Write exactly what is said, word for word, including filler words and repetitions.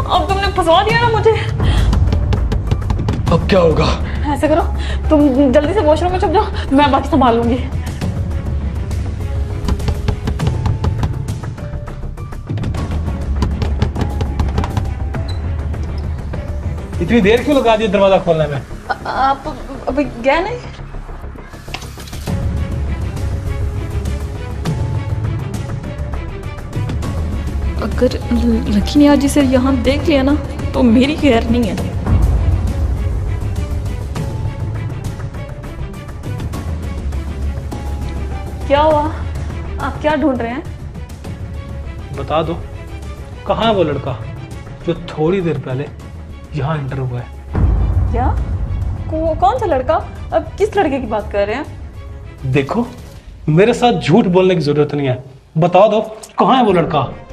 अब तुमने फंसा दिया ना मुझे। अब क्या होगा? ऐसे करो, तुम जल्दी से वॉशरूम में छुप जाओ, मैं बाकी संभाल लूंगी। इतनी देर क्यों लगा दी दरवाजा खोलने में? आप अभी गए नहीं? अगर लकी ने आज इसे यहाँ देख लिया ना तो मेरी खैर नहीं है। क्या हुआ? आप क्या ढूंढ रहे हैं? बता दो, कहाँ है वो लड़का जो थोड़ी देर पहले यहाँ एंटर हुआ है? क्या? को, कौन सा लड़का? अब किस लड़के की बात कर रहे हैं? देखो, मेरे साथ झूठ बोलने की जरूरत नहीं है, बता दो कहाँ है वो लड़का?